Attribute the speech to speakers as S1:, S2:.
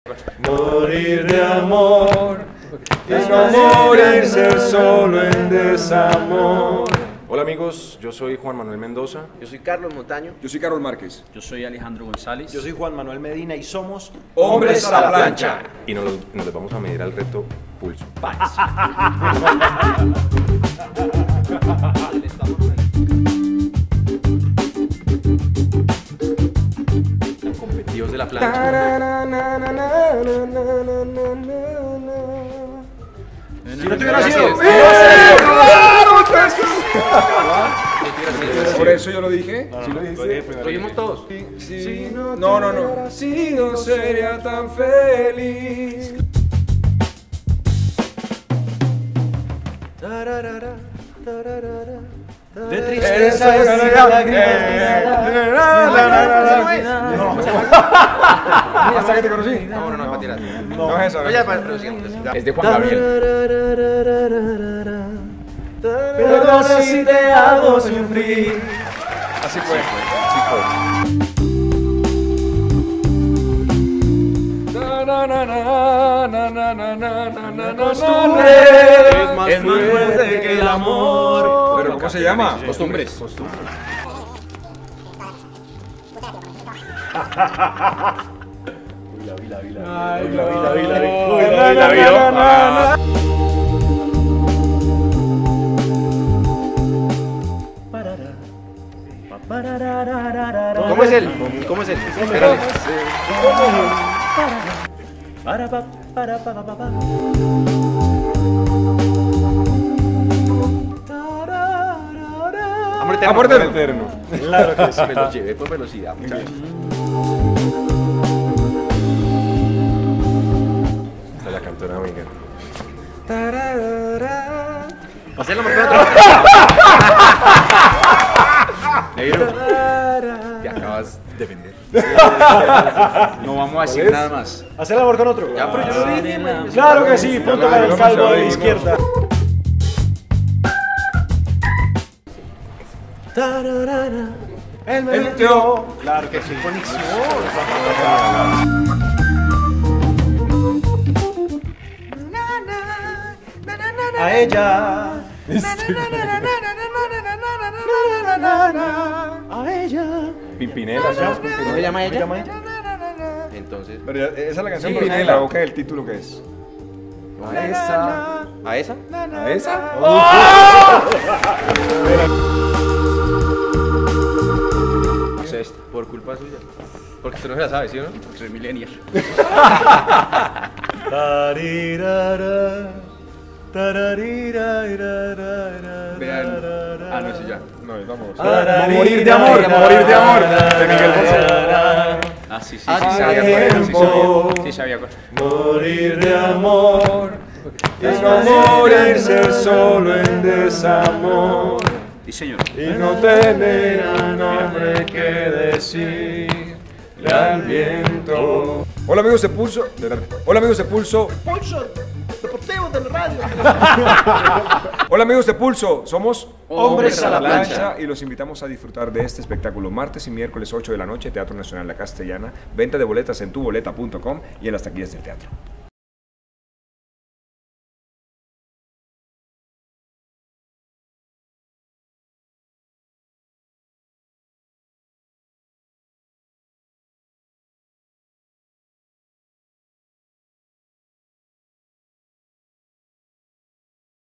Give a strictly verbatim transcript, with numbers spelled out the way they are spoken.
S1: Morir de amor es no morirse solo en desamor. Hola amigos, yo soy Juan Manuel Mendoza.
S2: Yo soy Carlos Montaño.
S3: Yo soy Carol Márquez.
S4: Yo soy Alejandro González.
S5: Yo soy Juan Manuel Medina y somos
S3: Hombres a la plancha.
S1: Y nos, nos les vamos a medir al reto Pulso. Competidos de la plancha.
S3: Si no te hubiera sido. Por eso yo lo dije. ¿Sí lo dijiste?
S2: ¿Lo oímos todos?
S3: Sí. No, no, no. No sido sería tan feliz.
S5: de tristeza y lágrimas.
S3: Hasta que te conocí.
S2: No, no, no, para tirar.
S3: No es eso.
S2: No, ya, pero sigamos.
S1: Es de Juan Gabriel.
S5: Perdona si te hago sufrir.
S3: Así fue.
S1: Así fue.
S5: La costumbre es más fuerte que el amor.
S3: ¿Pero cómo se llama?
S2: Costumbres. ¿Cómo es él? ¿Cómo es él? Espérale.
S5: Para pa para pa pa pa.
S2: Amor eterno.
S3: Amor eterno.
S5: Claro que sí.
S2: Me lo llevé por velocidad, muchachos.
S1: Esta es la cantora amiga.
S2: Hacerlo por otro. Negro. Te acabas de vender. No vamos a decir nada más.
S5: Hacer el amor con otro.
S2: Ya, pero yo lo dije, man.
S5: Claro que sí. Punto para el calvo de la izquierda. Él me mintió. Claro que sí. A ella. A ella.
S1: Pimpinela, ¿sabes?
S2: ¿Cómo se llama ella? Entonces.
S3: Pero ya- esa es la canción,
S2: Sí,
S3: pero
S2: esa.
S3: la boca del título que es.
S2: A esa. ¿A esa?
S3: ¿A esa?
S2: No sé, por culpa suya. Porque usted no se la sabe, ¿sí o no? Porque soy millennial.
S5: Tarirara, tararirairara,
S2: Vean. Ah, no, sí, ya.
S3: No, vamos.
S5: Ah,
S3: Morir de amor, morir de amor. De Miguel Bosé.
S2: Ah, sí, sí, sí,
S5: Ah,
S2: sabía cuál era, sí
S5: tiempo.
S2: sabía. Sí, sabía cuál.
S5: morir de amor.
S1: Es no morirse solo en desamor.
S2: Sí, señor.
S1: Y no tener a nombre que decir al viento.
S3: Hola amigos de Pulso. Hola amigos de Pulso.
S5: Pulso deportivo del radio.
S3: Hola amigos de Pulso. Somos
S5: Hombres a la plancha.
S3: y los invitamos a disfrutar de este espectáculo martes y miércoles ocho de la noche, Teatro Nacional La Castellana. Venta de boletas en tu boleta punto com y en las taquillas del teatro.